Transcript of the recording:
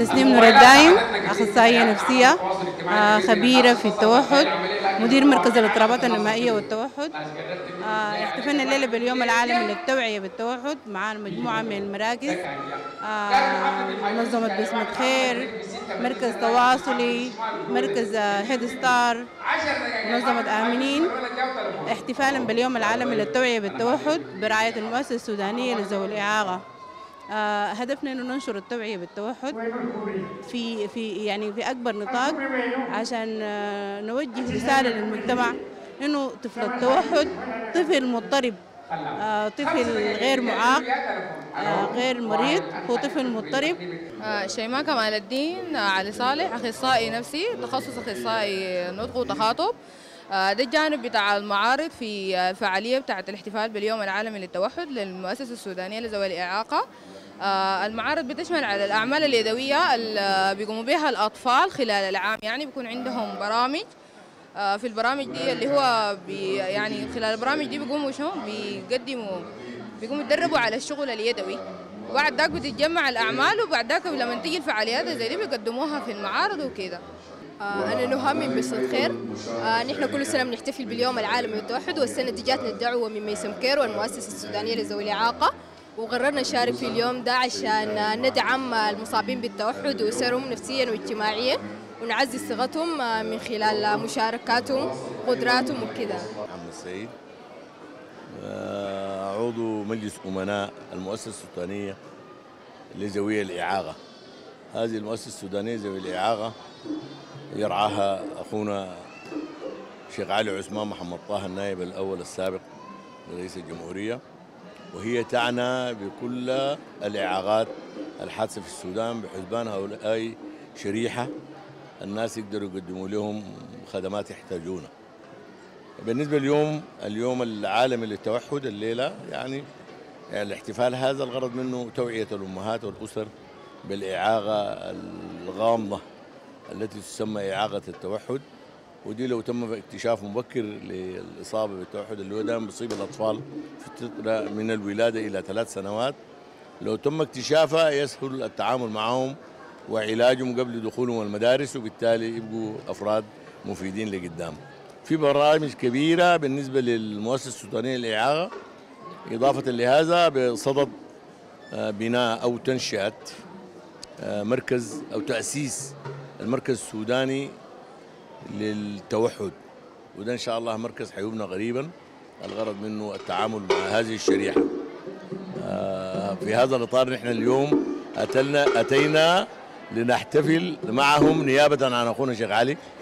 تسنيم نور الدايم، أخصائية نفسية خبيرة في التوحد، مدير مركز الاضطرابات النمائية والتوحد. احتفلنا الليلة باليوم العالمي للتوعية بالتوحد مع مجموعة من المراكز، منظمة بسمة خير، مركز تواصلي، مركز هيد ستار، منظمة آمنين، احتفالا باليوم العالمي للتوعية بالتوحد برعاية المؤسسة السودانية لذوي الإعاقة. هدفنا انه ننشر التوعية بالتوحد في اكبر نطاق، عشان نوجه رسالة للمجتمع انه طفل التوحد طفل مضطرب، طفل غير معاق، غير مريض، هو طفل مضطرب. شيماء كمال الدين علي صالح، اخصائي نفسي، تخصص اخصائي نطق وتخاطب. ده الجانب بتاع المعارض في الفعاليه بتاعه الاحتفال باليوم العالمي للتوحد للمؤسسه السودانيه لذوي الاعاقه. المعارض بتشمل على الاعمال اليدويه اللي بيقوموا بها الاطفال خلال العام، يعني بيكون عندهم برامج. في البرامج دي اللي هو يعني خلال البرامج دي بيقوموا شنو بيقوموا يتدربوا على الشغل اليدوي، وبعد ذاك بتتجمع الاعمال، وبعد ذاك لما تيجي الفعاليات زي دي بيقدموها في المعارض وكده. أنا نهى من بسمة خير. نحن كل سنة بنحتفل باليوم العالمي للتوحد، والسنة دي جاتنا الدعوة من ميسم كير والمؤسسة السودانية لذوي الإعاقة، وقررنا نشارك في اليوم ده عشان ندعم المصابين بالتوحد ويسرهم نفسيا واجتماعيا، ونعزز ثقتهم من خلال مشاركاتهم قدراتهم وكذا. محمد السيد، عضو مجلس أمناء المؤسسة السودانية لذوي الإعاقة. هذه المؤسسة السودانية لذوي الإعاقة يرعاها أخونا الشيخ علي عثمان محمد طه النائب الأول السابق لرئيس الجمهورية، وهي تعنى بكل الإعاقات الحادثة في السودان بحسبان هؤلاء شريحة الناس يقدروا يقدموا لهم خدمات يحتاجونها. بالنسبة اليوم العالمي للتوحد الليلة، يعني الاحتفال هذا الغرض منه توعية الأمهات والأسر بالإعاقة الغامضة التي تسمى إعاقة التوحد، ودي لو تم اكتشاف مبكر للإصابة بالتوحد اللي هو دائما بيصيب الأطفال في فترة من الولادة إلى 3 سنوات، لو تم اكتشافها يسهل التعامل معهم وعلاجهم قبل دخولهم المدارس، وبالتالي يبقوا أفراد مفيدين لقدام. في برامج كبيرة بالنسبة للمؤسسة السودانية للإعاقة، إضافة لهذا بصدد بناء أو تنشئة مركز أو تأسيس المركز السوداني للتوحد، وده إن شاء الله مركز حيبنى قريبا، الغرض منه التعامل مع هذه الشريحة. في هذا الإطار نحن اليوم أتينا لنحتفل معهم نيابة عن أخونا الشيخ علي